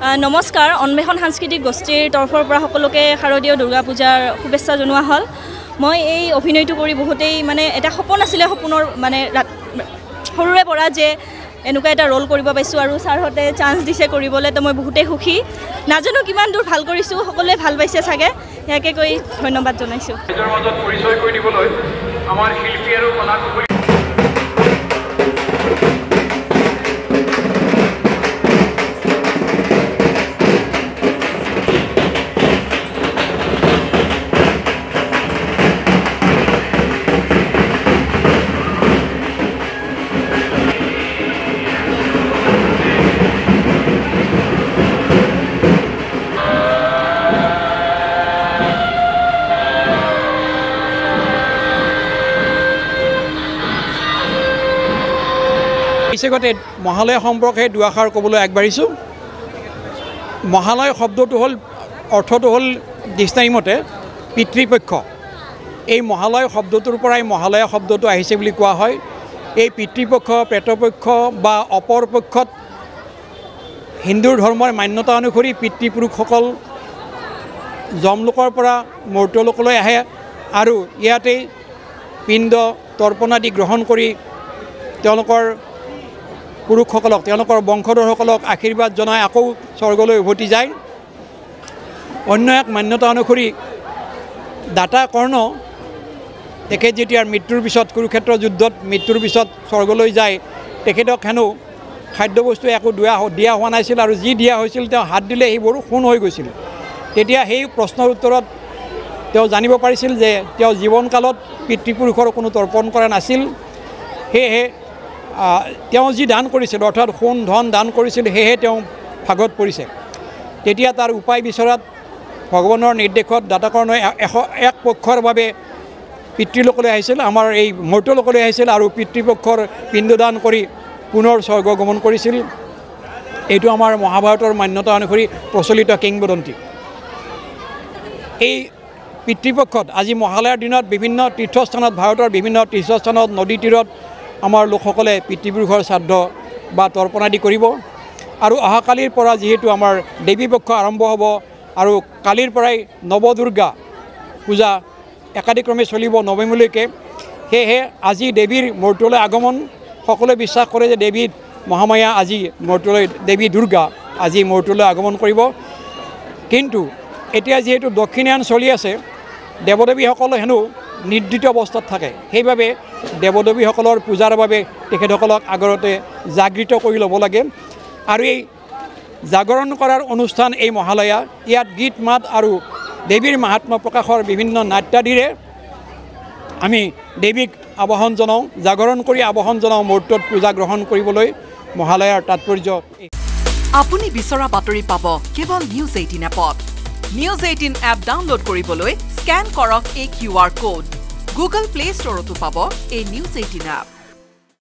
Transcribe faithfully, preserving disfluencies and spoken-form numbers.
নমস্কাৰ অন্বেষণ সাংস্কৃতিক গোষ্ঠীৰ তৰফৰ পৰা সকলোকে শাৰদীয় দুৰ্গা পূজাৰ শুভেচ্ছা জনোৱা হ'ল। মই এই অভিনয়টো কৰি বহুতেই মানে এটা সপোন আছিলে, সপোনৰ মানে সৰুৰে পৰা যে এনেকুৱা এটা ৰোল কৰিব পাইছোঁ আৰু ছাৰহঁতে চান্স দিছে কৰিবলৈ, তো মই বহুতেই সুখী। নাজানো কিমান দূৰ ভাল কৰিছোঁ, সকলোৱে ভাল পাইছে চাগে, ইয়াকে কৈ ধন্যবাদ জনাইছোঁ। পিছতে মহালয় সম্পৰ্কে দুআষাৰ ক'বলৈ আগবাঢ়িছোঁ। মহালয় শব্দটো হ'ল অৰ্থটো হ'ল ডিক্সনাৰী মতে পিতৃপক্ষ। এই মহালয় শব্দটোৰ পৰাই মহালয়া শব্দটো আহিছে বুলি কোৱা হয়। এই পিতৃপক্ষ, প্ৰেতপক্ষ বা অপৰ পক্ষত হিন্দু ধৰ্মৰ মান্যতা অনুসৰি পিতৃপুৰুষসকল যমলোকৰ পৰা মৰ্ত্যলোকলৈ আহে আৰু ইয়াতেই পিণ্ড তৰ্পণ আদি গ্ৰহণ কৰি তেওঁলোকৰ পুৰুষসকলক, তেওঁলোকৰ বংশধৰসকলক আশীৰ্বাদ জনাই আকৌ স্বৰ্গলৈ উভতি যায়। অন্য এক মান্যতা অনুসৰি দাতা কৰ্ণ তেখেত যেতিয়া মৃত্যুৰ পিছত কুৰুক্ষেত্ৰ যুদ্ধত মৃত্যুৰ পিছত স্বৰ্গলৈ যায়, তেখেতক হেনো খাদ্যবস্তু একো দিয়া দিয়া হোৱা নাছিল আৰু যি দিয়া হৈছিল তেওঁ হাত দিলে সেইবোৰ সোণ হৈ গৈছিল। তেতিয়া সেই প্ৰশ্নৰ উত্তৰত তেওঁ জানিব পাৰিছিল যে তেওঁ জীৱনকালত পিতৃপুৰুষৰ কোনো তৰ্পণ কৰা নাছিল। সেয়েহে তেওঁ যি দান কৰিছিল, অৰ্থাৎ সোণ ধন দান কৰিছিল, সেয়েহে তেওঁ ভাগত পৰিছে। তেতিয়া তাৰ উপায় বিচৰাত ভগৱানৰ নিৰ্দেশত দাতাকৰ্ণই এশ এক পক্ষৰ বাবে পিতৃলোকলৈ আহিছিল, আমাৰ এই মৰ্ত্যলোকলৈ আহিছিল আৰু পিতৃপক্ষৰ পিণ্ডদান কৰি পুনৰ স্বৰ্গ গমন কৰিছিল। এইটো আমাৰ মহাভাৰতৰ মান্যতা অনুসৰি প্ৰচলিত কিংবদন্তি। এই পিতৃপক্ষত আজি মহালয়াৰ দিনত বিভিন্ন তীৰ্থস্থানত, ভাৰতৰ বিভিন্ন তীৰ্থস্থানত নদী তীৰত আমাৰ লোকসকলে পিতৃপুৰুষৰ শ্ৰাদ্ধ বা তৰ্পণ আদি কৰিব। আৰু অহাকালিৰ পৰা যিহেতু আমাৰ দেৱী পক্ষ আৰম্ভ হ'ব আৰু কালিৰ পৰাই নৱদুৰ্গা পূজা একাদিক্ৰমে চলিব নৱমীলৈকে, সেয়েহে আজি দেৱীৰ মূৰ্তিলৈ আগমন। সকলোৱে বিশ্বাস কৰে যে দেৱী মহামায়া আজি মূৰ্তিলৈ, দেৱী দুৰ্গা আজি মূৰ্তিলৈ আগমন কৰিব। কিন্তু এতিয়া যিহেতু দক্ষিণায়ন চলি আছে, দেৱদেৱীসকল হেনো নিদ্ৰিত অৱস্থাত থাকে, সেইবাবে দেৱদেৱীসকলৰ পূজাৰ বাবে তেখেতসকলক আগতে জাগৃত কৰি ল'ব লাগে। আৰু এই জাগৰণ কৰাৰ অনুষ্ঠান এই মহালয়া, ইয়াত গীত মাত আৰু দেৱীৰ মাহাত্ম্য প্ৰকাশৰ বিভিন্ন নাট্যাদিৰে আমি দেৱীক আবাহন জনাওঁ, জাগৰণ কৰি আবাহন জনাওঁ মূৰ্তিত পূজা গ্ৰহণ কৰিবলৈ। মহালয়াৰ তাৎপৰ্য। আপুনি বিচৰা বাতৰি পাব কেৱল নিউজ এইটিন এপত। নিউজ এইটিন এপ ডাউনলোড কৰিবলৈ স্কেন কৰক এই Q R code. Google Play ষ্টৰতো পাব এই নিউজ এইটিন এপ।